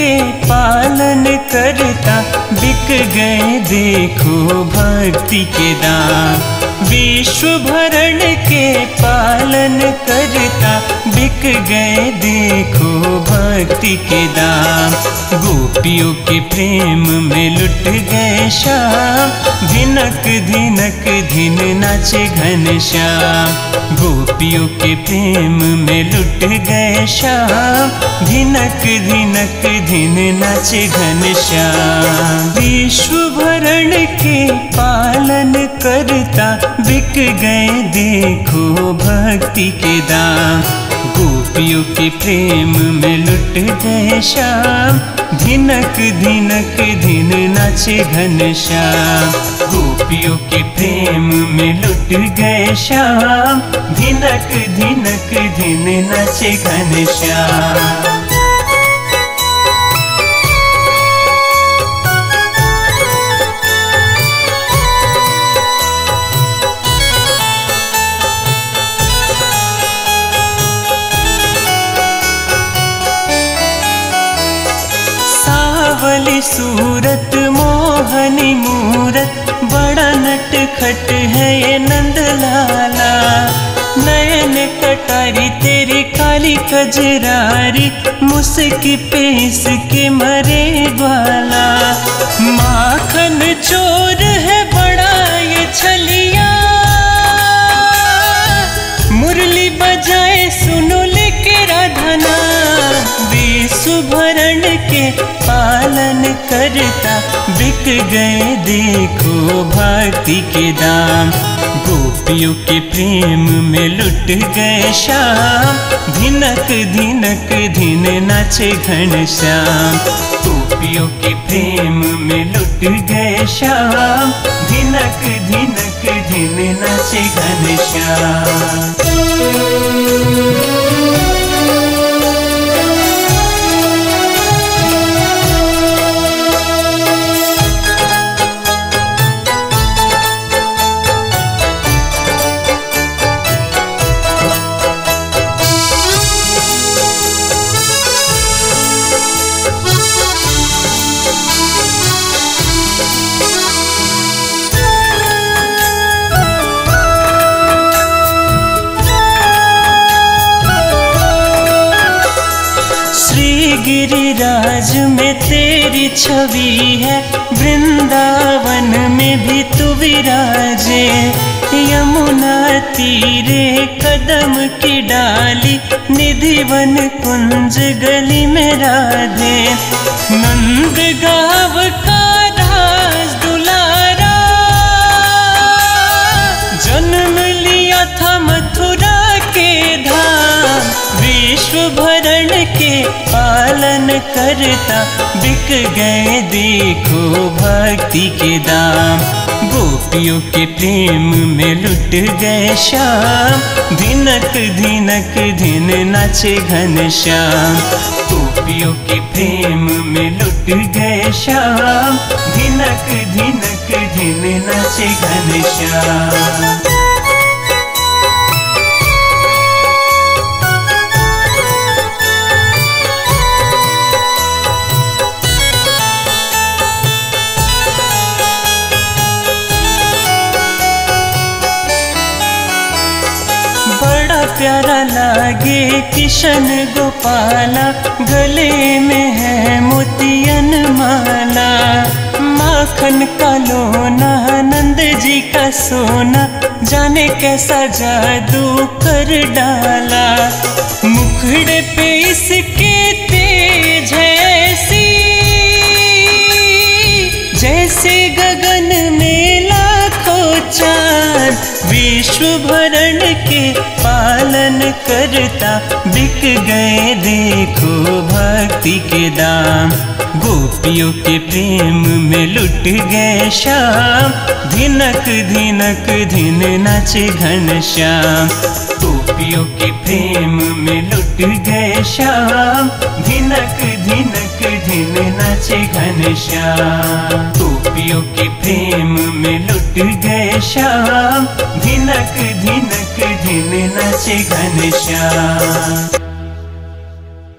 के पालन करता बिक गए देखो भक्ति के दाम। विश्व भरण के पालन करता बिक गए देखो भक्ति के दाम। गोपियों के प्रेम में लुट गए श्याम, धिनक धिनक धिन नाचे घनश्याम। गोपियों के प्रेम में लुट गए श्याम, धिनक धिनक धिन नाचे घनश्याम। विश्व भरण के पालन करता बिक गए देखो भक्ति के दाम। गोपियों के प्रेम में लुट गए श्याम, धिनक धिनक धिन नाचे घनश्याम। गोपियों के प्रेम में लुट गए श्याम, धिनक धिनक धिन नाचे घनश्याम। सावली सूरत मोहनी मूरत, बड़ा नटखट है ये नंदलाला। नयन कटारी तेरी काली कजरारी, मुस्की पे इसके मरे ग्वाला। माखन चोर है बड़ा ये छलिया, मुरली बजाए सुनो लेके राधना। विश्व भरण के पालन करता बिक गए देखो भक्ति के दाम। गोपियों के प्रेम में लुट गए श्याम, धिनक धिनक धिन नाचे घनश्याम। गोपियों के प्रेम में लुट गए श्याम, धिनक धिनक धिन नाचे घनश्याम। गिरिराज में तेरी छवि है, वृंदावन में भी तू विराजे। यमुना तीरे कदम की डाली, निधिवन कुंज गली में राधे। नंद गाँव का राज दुलारा, जन्म लिया था मथुरा के धाम। विश्व भरण के पालन करता बिक गए देखो भक्ति के दाम। गोपियों के प्रेम में लुट गए श्याम, धिनक धिनक धिन नाचे घनश्याम। गोपियों के प्रेम में लुट गए श्याम, धिनक धिनक धिन नाचे घनश्याम। प्यारा लागे किशन गोपाला, गले में है मोतियन माला। माखन का लोना नंद जी का सोना, जाने कैसा जादू कर डाला। मुखड़े पे इसके तेज है ऐसी, जैसे गगन में लाखों चांद। विश्व भरण के पालन करता बिक गए देखो भक्ति के दाम। गोपियों के प्रेम में लुट गए श्याम, धिनक धिनक धिन नाचे घनश्याम। गोपियों के प्रेम में लुट गए श्याम, धिनक धिनक धिन नाचे घनश्याम। गोपियों के प्रेम में लुट गए श्याम, धिनक धिनक धिन नाचे घनश्याम।